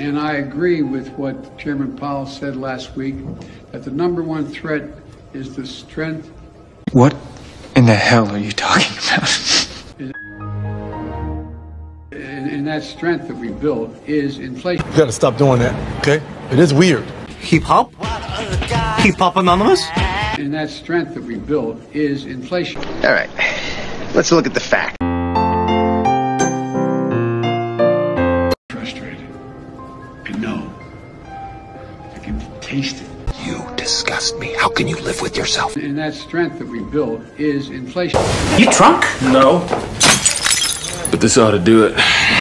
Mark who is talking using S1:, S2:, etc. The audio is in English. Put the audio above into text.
S1: And I agree with what Chairman Powell said last week, that the number one threat is the strength.
S2: What in the hell are you talking about?
S1: And that strength that we built is inflation.
S3: You gotta stop doing that, okay? It is weird.
S4: Hip hop? Hip hop anonymous?
S1: And that strength that we built is inflation.
S5: All right, let's look at the facts.
S1: Frustrated. I know. I can taste it.
S6: You disgust me. How can you live with yourself?
S1: And that strength that we built is inflation.
S4: You drunk?
S7: No. But this ought to do it.